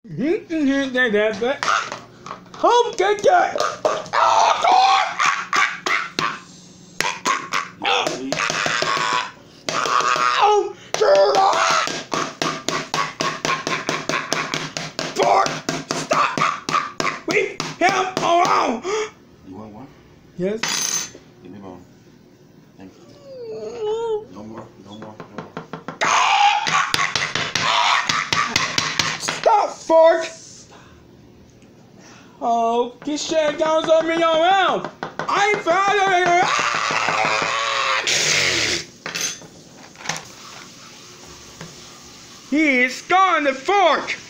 Oh, good guy. Oh, God. Oh, Fork, stop. Leave him alone. You want one? Yes. Give me one. Thank you. No more. No more. No more. Stop, Fork. Oh, this shit goes on me around. I ain't following her. He's gone, the Fork.